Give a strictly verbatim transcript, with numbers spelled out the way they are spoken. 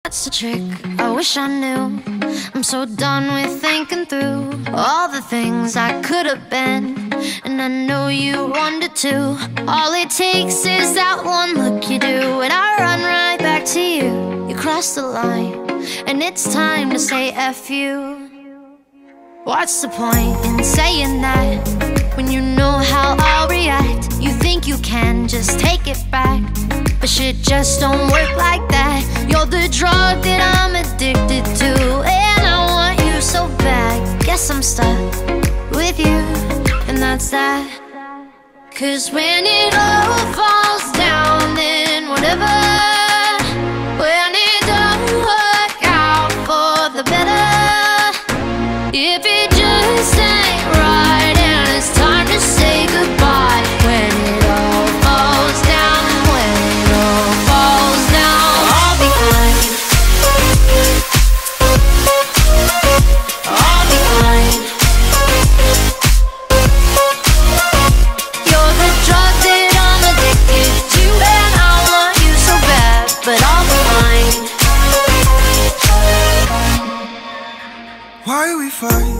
What's the trick? I wish I knew. I'm so done with thinking through all the things I could have been, and I know you wanted to. All it takes is that one look you do, and I run right back to you. You cross the line, and it's time to say F you. What's the point in saying that when you know how I'll react? You think you can just take it back, but shit just don't work like that. You're the drug that I'm addicted to, and I want you so bad. Guess I'm stuck with you, and that's that. Cause when it all falls down, then whatever. When it don't work out for the better, if it just ain't right and it's time to say goodbye. When it all falls down, when it all falls down, I'll be fine. I'll be fine. You're the drug that I'm addicted to, and I want you so bad, but I'll be fine. Why we fight?